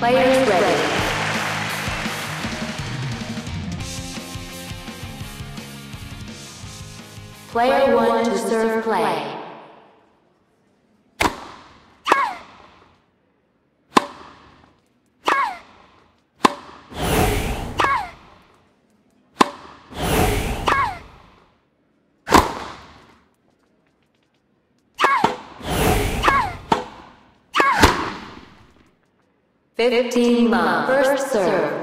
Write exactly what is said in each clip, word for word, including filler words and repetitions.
Players ready. Player one to serve play. Fifteen love. First serve.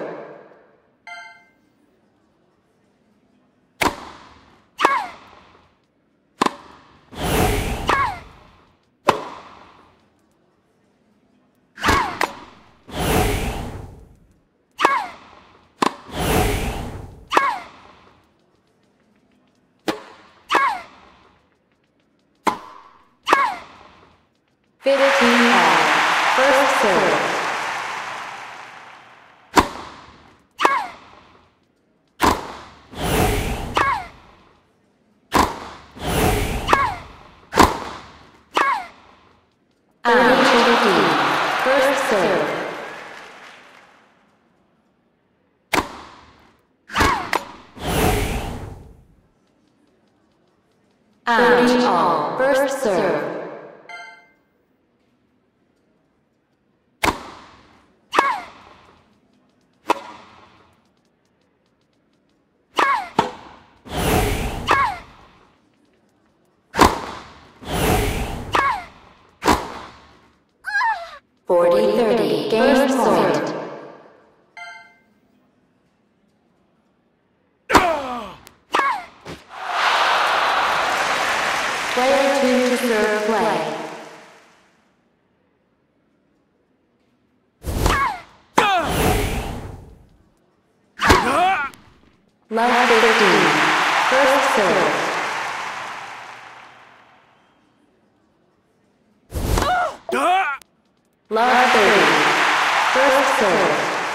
Fifteen all. First serve. First serve. thirty all. First serve. Forty thirty. Game point. Player two to serve play. Love fifteen. First serve. Love thirty. First serve.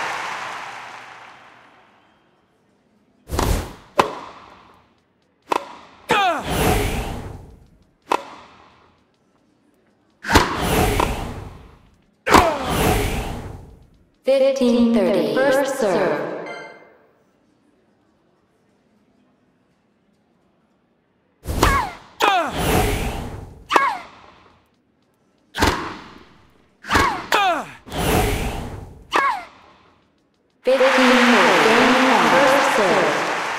Fifteen thirty. First serve. Fifteen more. Game one. First serve.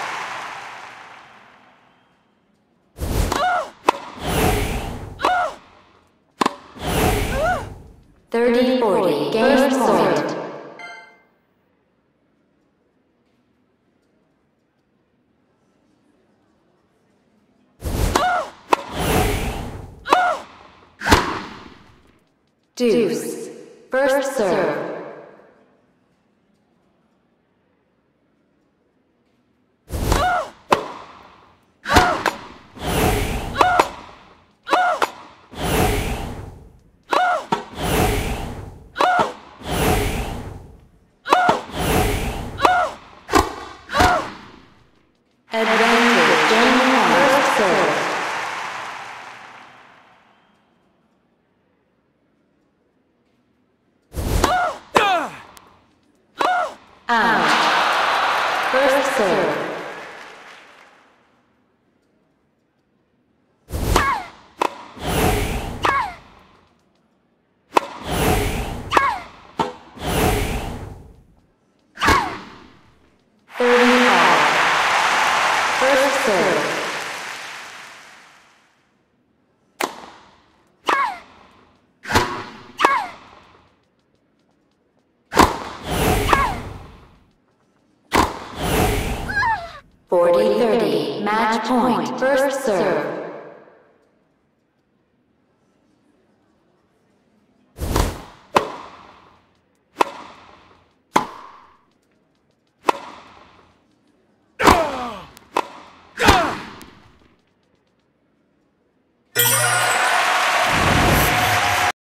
Thirty forty. Game point. Deuce. First serve. Advantage. Game one. First serve. Out. First serve. Thirty all. First serve. Forty thirty. Match point. First serve.